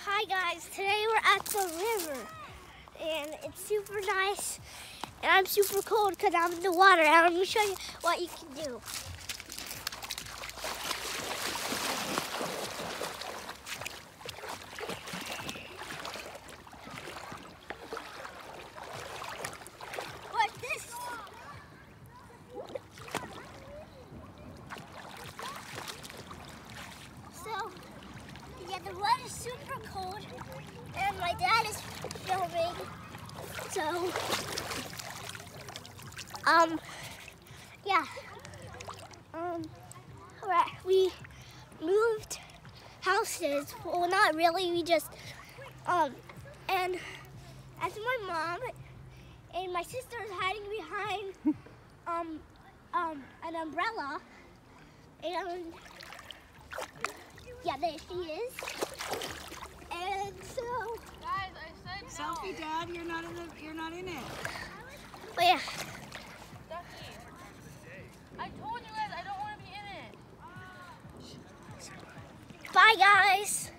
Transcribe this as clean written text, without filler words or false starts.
Hi guys, today we're at the river and it's super nice and I'm super cold because I'm in the water and I'm going to show you what you can do. What's this? So, yeah, the water is super cold and my dad is filming. So, yeah. Alright, we moved houses. Well, not really, we just, and that's my mom and my sister is hiding behind, an umbrella. And yeah, there she is. And so, guys, I said no. Selfie, Dad. You're not in it. but yeah. Ducky, I told you guys I don't want to be in it. Bye, guys.